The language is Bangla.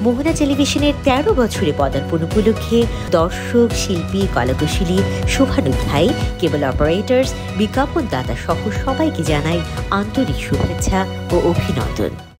মোহনা টেলিভিশনের ১৩ বছরে পদার্পণ উপলক্ষে দর্শক, শিল্পী, কলাকুশলী, শুভানুধ্যায়ী, কেবল অপারেটর্স, বিজ্ঞাপনদাতা সহ সবাইকে জানাই আন্তরিক শুভেচ্ছা ও অভিনন্দন।